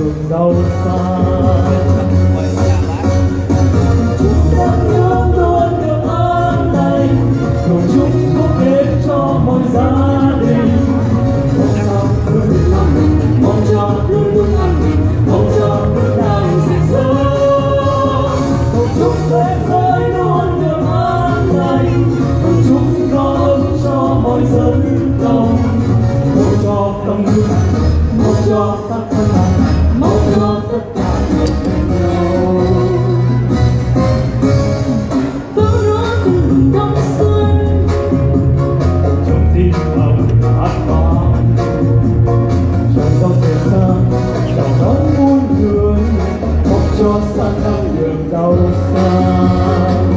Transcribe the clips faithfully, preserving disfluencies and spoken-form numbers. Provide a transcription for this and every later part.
đường giàu sang. Chúng ta nhớ luôn được an lành, cầu chúc phúc đến cho mọi gia đình. Mong cho luôn được an bình, mong cho luôn luôn an bình, mong cho luôn đạo rực rỡ. Cầu chúc thế giới luôn được an lành, cầu chúc có ơn cho mọi dân tộc. Cầu cho tâm hương, mong cho các thân lành, mong cho tất cả được bên nhau. Pháo nổ cùng mừng đông xuân, Trong tim lòng hát vang, trong dòng thời gian chào đón muôn người, mong cho sang năm được giàu sang.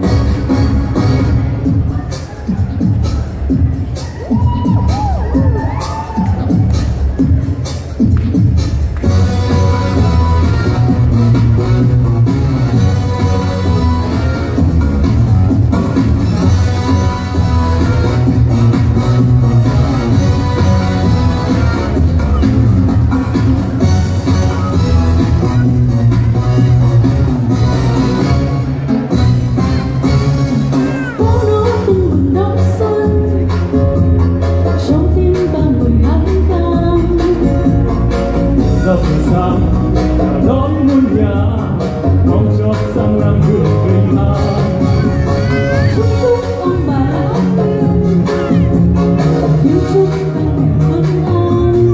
Dòng sáng chào đón muôn nhà, mong cho sang năm được bình an. chúc phúc ông bà ác yêu, kính chúc anh em vân an.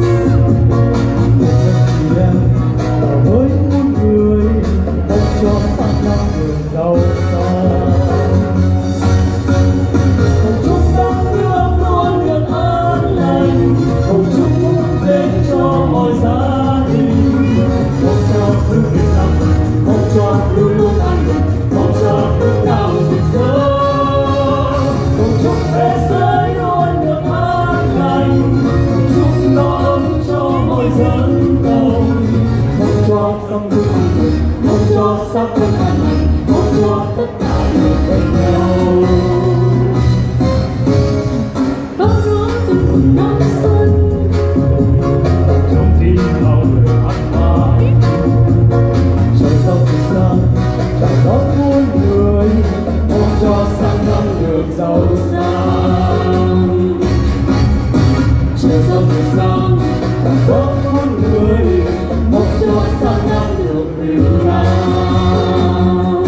Chị em chào với muôn người, mong cho sang năm được giàu sang. Cầu chúc các nước luôn được an lành, cầu chúc phúc đến cho mọi gia. Mong cho nước Việt Nam, mong cho luôn luôn an bình, mong cho nước đạo rực rỡ. Cầu chúc thế giới luôn được an lành, cầu chúc no ấm cho mọi dân tộc. Mong cho dòng nước an bình, mong cho sắc quân an lành, mong cho tất cả được bên nhau. Pháo nổ cùng mừng đông xuân, Trong tim lòng lời hát vang, trời sông từ xa chào đón muôn người, mong cho sang năm được giàu sang. Trời sông từ xa chào đón muôn người, mong cho sang năm được bình an.